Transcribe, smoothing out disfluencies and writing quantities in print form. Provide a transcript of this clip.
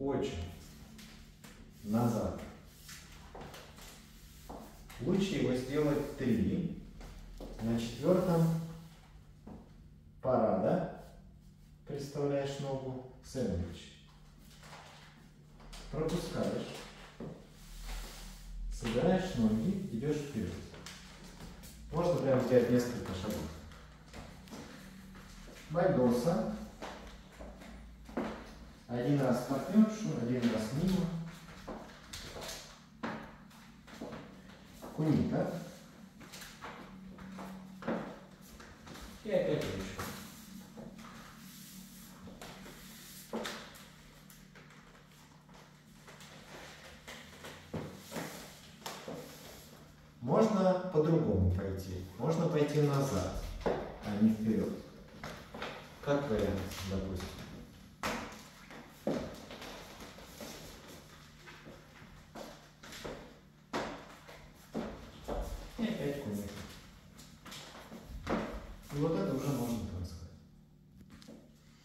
почек назад. Лучше его сделать 3. На 4-м парада. Представляешь ногу, сэндвич. Пропускаешь. Собираешь ноги, идешь вперед. Можно прямо сделать несколько шагов. Бальдоса. Один раз в партнершу, один раз мимо. Кунита. И опять ручку. Можно по-другому пойти. Можно пойти назад, а не вперед. Как вариант, допустим. И опять кунита. И вот это уже можно